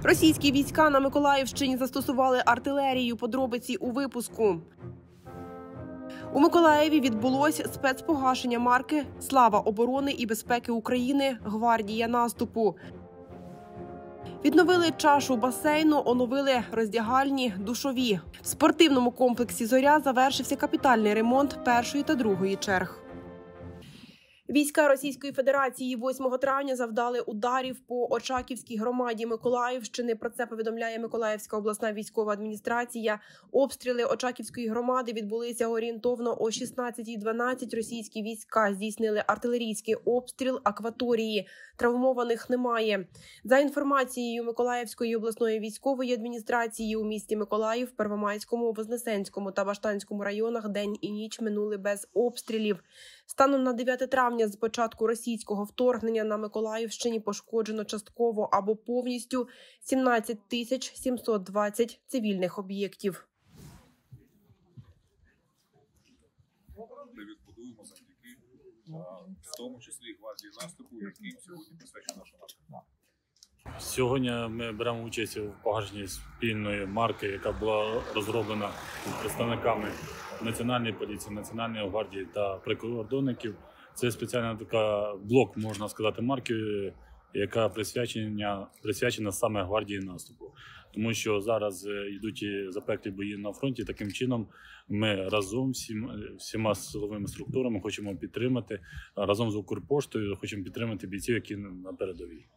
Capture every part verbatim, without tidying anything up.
Російські війська на Миколаївщині застосували артилерію. Подробиці у випуску. У Миколаєві відбулось спецпогашення марки «Слава оборони і безпеки України. Гвардія наступу». Відновили чашу басейну, оновили роздягальні, душові. В спортивному комплексі «Зоря» завершився капітальний ремонт першої та другої черг. Війська Російської Федерації восьмого травня завдали ударів по Очаківській громаді Миколаївщини. Про це повідомляє Миколаївська обласна військова адміністрація. Обстріли Очаківської громади відбулися орієнтовно о шістнадцятій дванадцять. Російські війська здійснили артилерійський обстріл акваторії. Травмованих немає. За інформацією Миколаївської обласної військової адміністрації, у місті Миколаїв, Первомайському, Вознесенському та Баштанському районах день і ніч минули без обстрілів. Станом на дев'яте травня з початку російського вторгнення на Миколаївщині пошкоджено частково або повністю сімнадцять тисяч сімсот двадцять цивільних об'єктів. Ми відбудуємо завдяки, в тому числі гвардії наступу, яким сьогодні присвячена наша марка. Сьогодні ми беремо участь у погашенні спільної марки, яка була розроблена представниками Національної поліції, Національної гвардії та прикордонників. Це спеціальна така блок, можна сказати, марки, яка присвячена, присвячена саме гвардії наступу. Тому що зараз йдуть запеклі бої на фронті. Таким чином ми разом всім, всіма силовими структурами хочемо підтримати, разом з Укрпоштою хочемо підтримати бійців, які на передовій.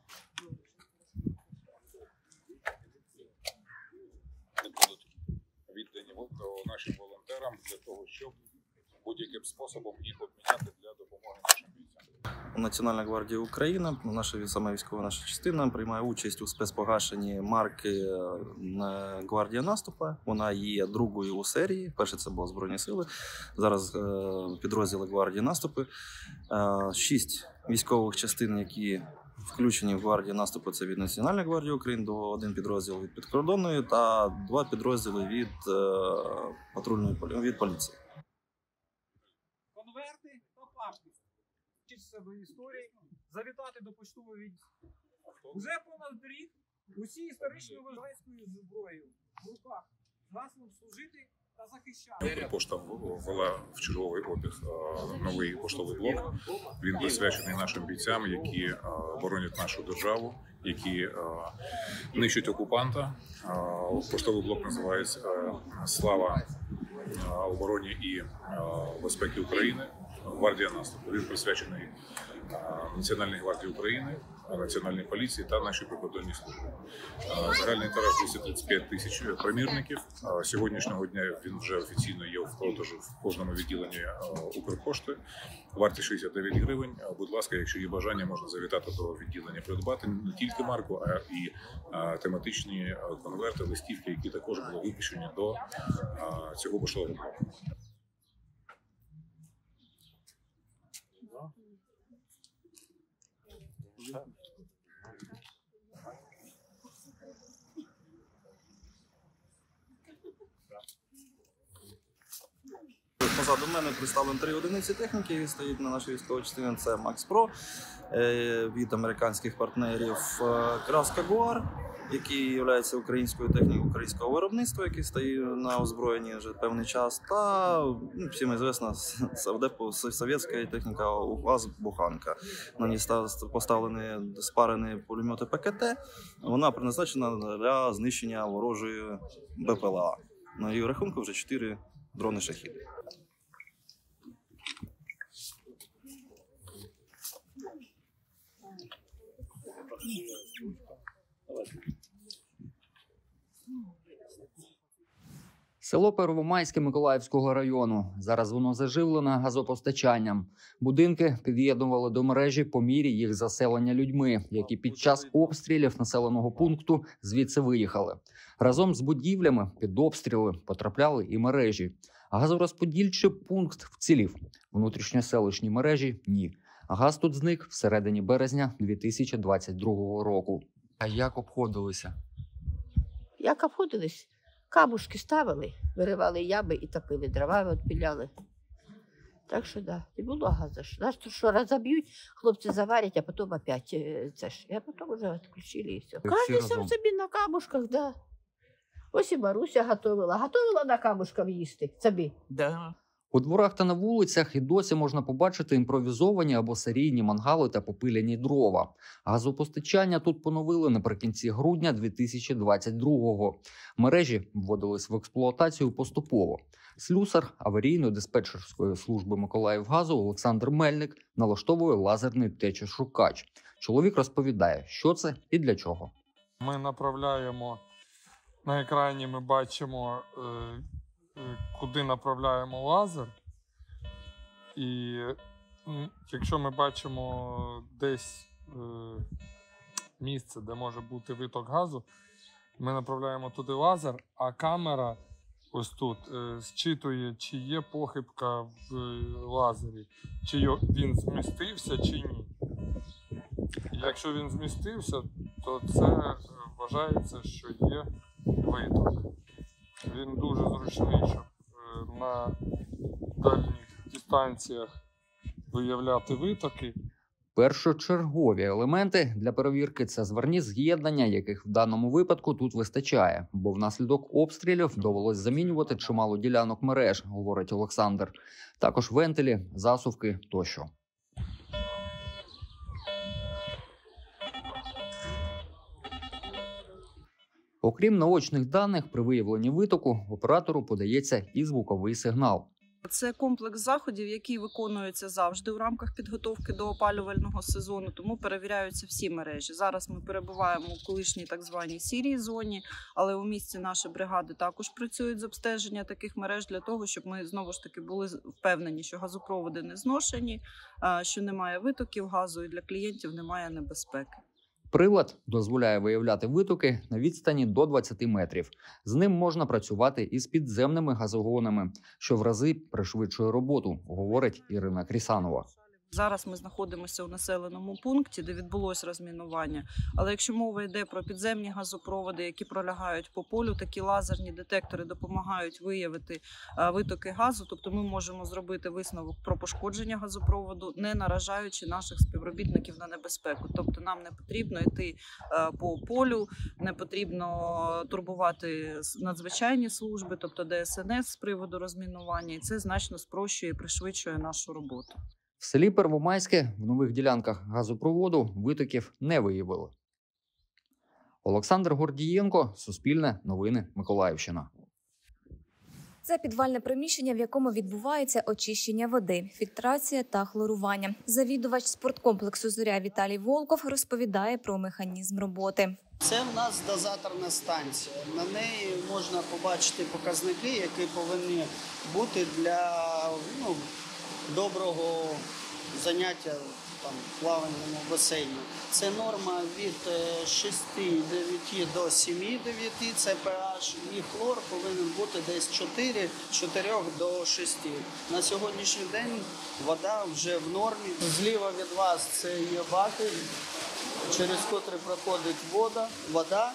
Віддані нашим волонтерам для того, щоб будь-яким способом їх обміняти для допомоги нашим бійцям. Національна гвардія України, наша саме військова наша частина, приймає участь у спецпогашенні марки «Гвардія наступу». Вона є другою у серії. Перше це були Збройні сили, зараз підрозділи гвардії наступу. Шість військових частин, які включені в гвардії наступу, це від Національної гвардії України, до один підрозділ від прикордонної та два підрозділи від е, патрульної від поліції. Конверти та папки. Вчити себе історії, завітати до поштового відділу. Уже понад рік усі історичні важливською зброєю в руках з гаслом служити та захищати. Пошта ввела в черговий обіг новий поштовий блок. Він присвячений нашим бійцям, які боронять нашу державу, які нищать окупанта. Поштовий блок називається «Слава обороні і безпеки України. Гвардія наступу». Він присвячений Національній гвардії України, Національній поліції та нашій прикордонній службі. Загальний тираж двісті тридцять п'ять тисяч примірників. Сьогоднішнього дня він вже офіційно є в продажу в кожному відділенні Укрпошти. Вартість шістдесят дев'ять гривень. Будь ласка, якщо є бажання, можна завітати до відділення, придбати не тільки марку, а і тематичні конверти, листівки, які також були випущені до цього поштового блоку. Позаду мене представлені три одиниці техніки, які стоять на нашій військовій частині. Це Макс Про від американських партнерів, Краска Гуар, який є українською технікою українського виробництва, який стоїть на озброєнні вже певний час, та ну, всім відома совєтська техніка УАЗ «Буханка». На ній поставлені спарені пулемети ПКТ. Вона призначена для знищення ворожої БПЛА. На її рахунку вже чотири дрони «Шахіди». Село Первомайське Миколаївського району. Зараз воно заживлене газопостачанням. Будинки під'єднували до мережі по мірі їх заселення людьми, які під час обстрілів населеного пункту звідси виїхали. Разом з будівлями під обстріли потрапляли і мережі. Газорозподільчий пункт вцілів. Внутрішньоселищні мережі – ні. Газ тут зник всередині березня дві тисячі двадцять другого року. А як обходилися? Як обходились? Кабушки ставили, виривали яби і топили, дрова відпіляли. Так що да, не було газу. Нас тут що розоб'ють, хлопці заварять, а потім опять е, це ж. А потім вже відключили і все. Ви всі Кожен сам разом? собі на камушках, да. Ось і Маруся готувала. Готувала на камушках їсти собі. Да. У дворах та на вулицях і досі можна побачити імпровізовані або серійні мангали та попиляні дрова. Газопостачання тут поновили наприкінці грудня дві тисячі двадцять другого. Мережі вводились в експлуатацію поступово. Слюсар аварійно-диспетчерської служби Миколаївгазу Олександр Мельник налаштовує лазерний течошукач. Чоловік розповідає, що це і для чого. Ми направляємо, на екрані ми бачимо, куди направляємо лазер. І якщо ми бачимо десь місце, де може бути виток газу, ми направляємо туди лазер, а камера ось тут зчитує, чи є похибка в лазері, чи він змістився, чи ні. І якщо він змістився, то це вважається, що є виток. Він дуже зручний, щоб на дальніх дистанціях виявляти витоки. Першочергові елементи для перевірки – це зварні з'єднання, яких в даному випадку тут вистачає, бо внаслідок обстрілів довелось замінювати чимало ділянок мереж, говорить Олександр. Також вентилі, засувки тощо. Окрім наочних даних, при виявленні витоку оператору подається і звуковий сигнал. Це комплекс заходів, який виконується завжди у рамках підготовки до опалювального сезону, тому перевіряються всі мережі. Зараз ми перебуваємо у колишній так званій сірій зоні, але у місті наші бригади також працюють з обстеження таких мереж для того, щоб ми знову ж таки були впевнені, що газопроводи не зношені, що немає витоків газу і для клієнтів немає небезпеки. Прилад дозволяє виявляти витоки на відстані до двадцяти метрів. З ним можна працювати із підземними газогонами, що в рази пришвидшує роботу, говорить Ірина Крісанова. Зараз ми знаходимося у населеному пункті, де відбулось розмінування. Але якщо мова йде про підземні газопроводи, які пролягають по полю, такі лазерні детектори допомагають виявити витоки газу. Тобто ми можемо зробити висновок про пошкодження газопроводу, не наражаючи наших співробітників на небезпеку. Тобто нам не потрібно йти по полю, не потрібно турбувати надзвичайні служби, тобто Де Ес Ен Ес з приводу розмінування. І це значно спрощує і пришвидшує нашу роботу. В селі Первомайське в нових ділянках газопроводу витоків не виявили. Олександр Гордієнко, Суспільне, Новини, Миколаївщина. Це підвальне приміщення, в якому відбувається очищення води, фільтрація та хлорування. Завідувач спорткомплексу «Зоря» Віталій Волков розповідає про механізм роботи. Це в нас дозаторна станція. На неї можна побачити показники, які повинні бути для ну, доброго заняття там, плаванням у басейні. Це норма від шести дев'ять до семи дев'ять, це pH, і хлор повинен бути десь чотири до шести. На сьогоднішній день вода вже в нормі. Зліва від вас це є баки, через котрі проходить вода, вода.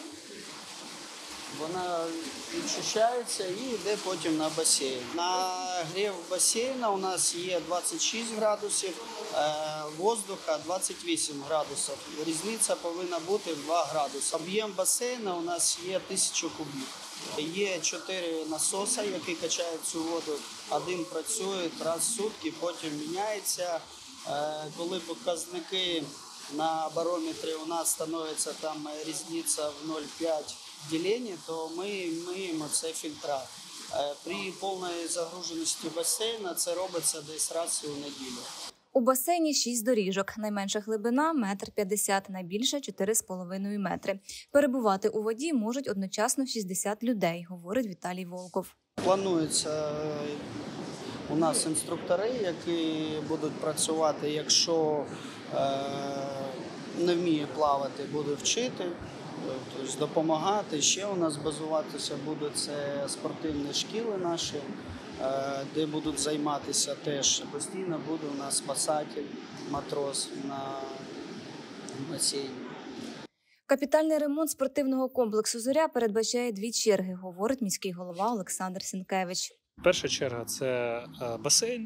Вона відчищається і йде потім на басейн. Нагрів басейна у нас є двадцять шість градусів, воздуха двадцять вісім градусів. Різниця повинна бути в два градуси. Об'єм басейна у нас є тисяча кубів. Є чотири насоси, які качають цю воду. Один працює раз в сутки, потім міняється. Коли показники на барометрі у нас становиться там різниця в нуль цілих п'ять ділення, то ми миємо це фільтра. При повній загруженості басейна це робиться десь раз у неділю. У басейні шість доріжок. Найменша глибина – метр п'ятдесят, найбільша – чотири з половиною метри. Перебувати у воді можуть одночасно шістдесят людей, говорить Віталій Волков. Планується у нас інструктори, які будуть працювати, якщо е, не вміє плавати, буде вчити. Тобто допомагати. Ще у нас базуватися будуть це спортивні шкіли наші, де будуть займатися теж. Постійно буде у нас спасатель, матрос на басейні. Капітальний ремонт спортивного комплексу «Зоря» передбачає дві черги, говорить міський голова Олександр Сінкевич. Перша черга – це басейн,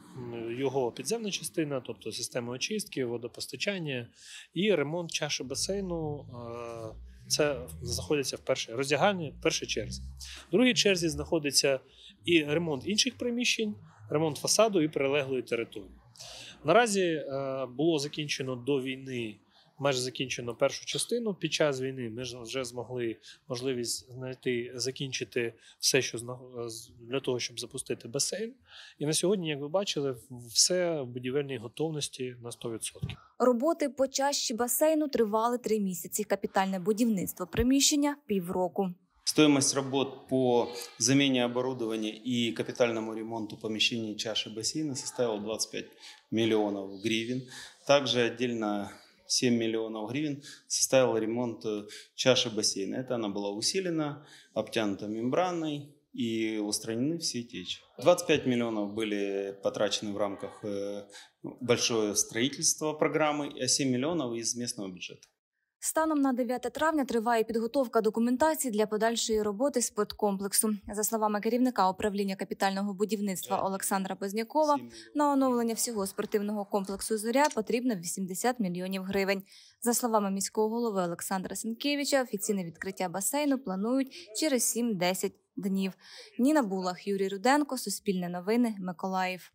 його підземна частина, тобто система очистки, водопостачання і ремонт чаші басейну. Це знаходиться в першій роздягальні, в першій черзі. В другій черзі знаходиться і ремонт інших приміщень, ремонт фасаду і прилеглої території. Наразі було закінчено до війни, майже закінчено першу частину. Під час війни ми вже змогли можливість знайти, закінчити все, що для того, щоб запустити басейн. І на сьогодні, як ви бачили, все в будівельній готовності на сто відсотків. Роботи по чаші басейну тривали три місяці. Капітальне будівництво приміщення – півроку. Стоимость работ по замене оборудования и капитальному ремонту помещений чаши бассейна составила двадцать пять миллионов гривен. Также отдельно семь миллионов гривен составил ремонт чаши бассейна. Это она была усилена, обтянута мембраной и устранены все течи. двадцать пять миллионов были потрачены в рамках большого строительства программы, а семь миллионов из местного бюджета. Станом на дев'яте травня триває підготовка документації для подальшої роботи спорткомплексу. За словами керівника управління капітального будівництва Олександра Познякова, на оновлення всього спортивного комплексу «Зоря» потрібно вісімдесят мільйонів гривень. За словами міського голови Олександра Сенкевича, офіційне відкриття басейну планують через сім-десять днів. Ніна Булах, Юрій Руденко, Суспільне новини, Миколаїв.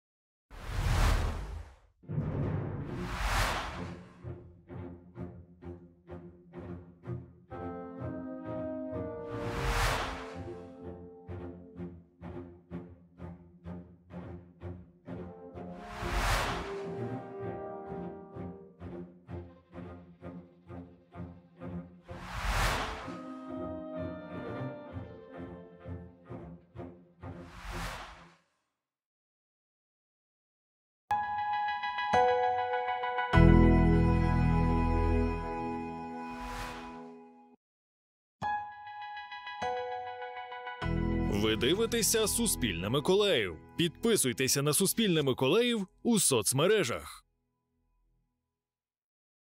Ви дивитеся «Суспільне Миколаїв». Підписуйтеся на «Суспільне Миколаїв» у соцмережах.